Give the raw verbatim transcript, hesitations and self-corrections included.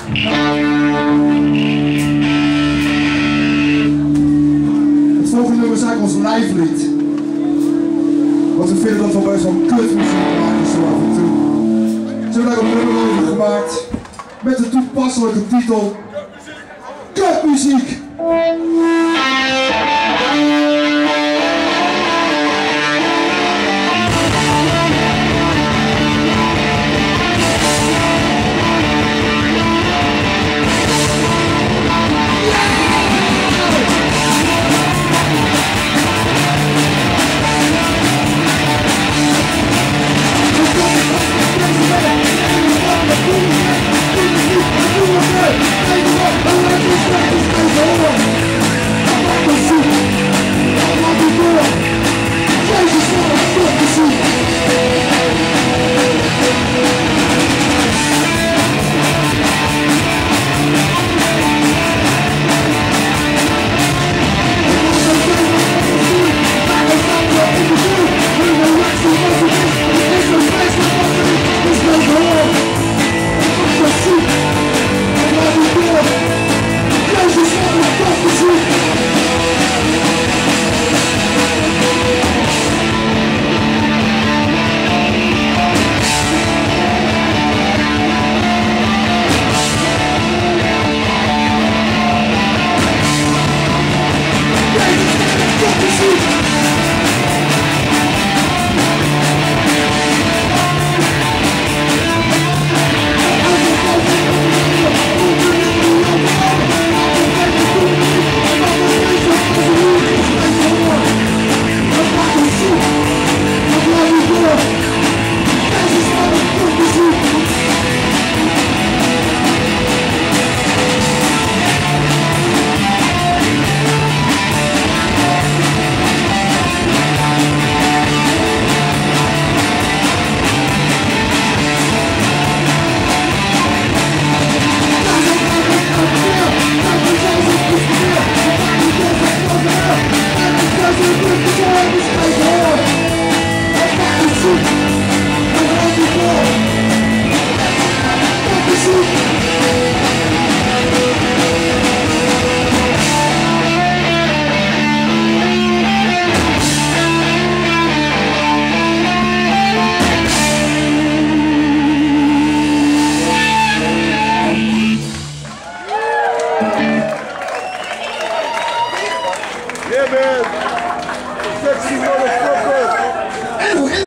Het volgende nummer is eigenlijk ons lijflied. Want we vinden dat we best wel kutmuziek maken zo af en toe. Ze hebben daar een nummer over gemaakt. Met de toepasselijke titel Kutmuziek!